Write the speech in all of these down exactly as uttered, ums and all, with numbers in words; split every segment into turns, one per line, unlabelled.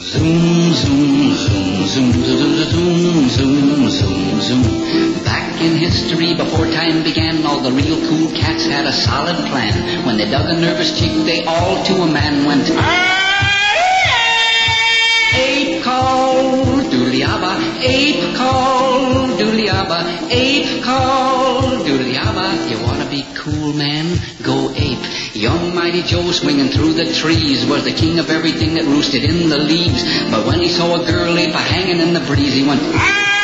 Zoom, zoom, zoom, zoom, zoom, zoom, zoom, zoom, zoom. Back in history, before time began, all the real cool cats had a solid plan. When they dug a nervous chick, they all to a man went. Ape call, doodly-abba, ape call, doodly-abba, ape call, doodly-abba. You wanna be cool, man? Go ape. Young Mighty Joe swinging through the trees was the king of everything that roosted in the leaves. But when he saw a girl ape hanging in the breeze, he went,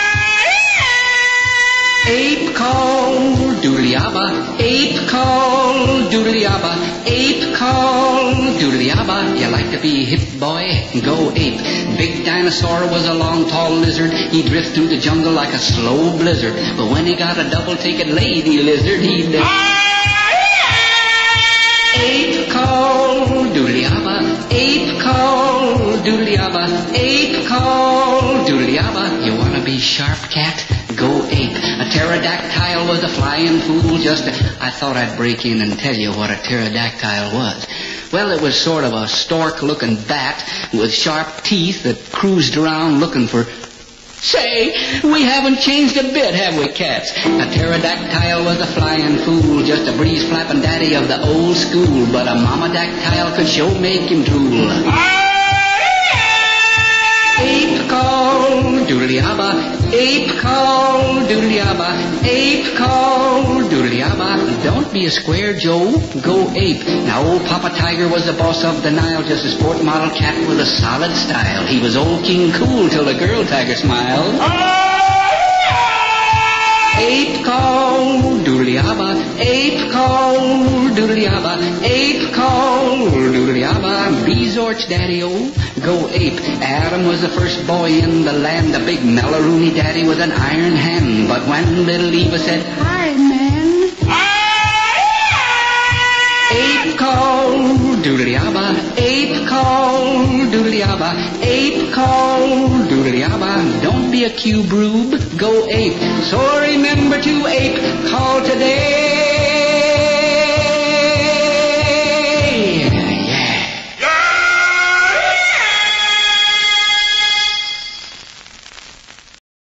ape call, doodly-abba, ape call, doodly-abba, ape call, doodly-abba. You like to be hip, boy? Go ape. Big Dinosaur was a long, tall lizard. He'd drift through the jungle like a slow blizzard. But when he got a double-ticket lady lizard, he'd... Ape call, doodly-abba, ape call, doodly-abba, ape call, doodly-abba. You wanna be sharp, cat? Go ape. A pterodactyl was a flying fool. Just a, I thought I'd break in and tell you what a pterodactyl was. Well, it was sort of a stork-looking bat with sharp teeth that cruised around looking for... Say, we haven't changed a bit, have we, cats? A pterodactyl was a flying fool, just a breeze-flapping daddy of the old school. But a mama-dactyl could sure make him drool. Ape call, doodly-abba, ape call, doodly-abba, ape call, doodly-abba. Don't be a square, Joe, go ape. Now, old Papa Tiger was the boss of the Nile, just a sport model cat with a solid style. He was old King Cool till the girl tiger smiled. Ape call, doodly-abba, ape call, doodly-abba, ape call, doodly-abba. Resorts, daddy-o, go ape. Adam was the first boy in the land, a big Mellaroony daddy with an iron hand. But when little Eva said, hi, man, ape call, doodly-abba, ape call, doodly-abba, ape call, doodly-abba. Don't be a cube rube, go ape. So remember to ape call today.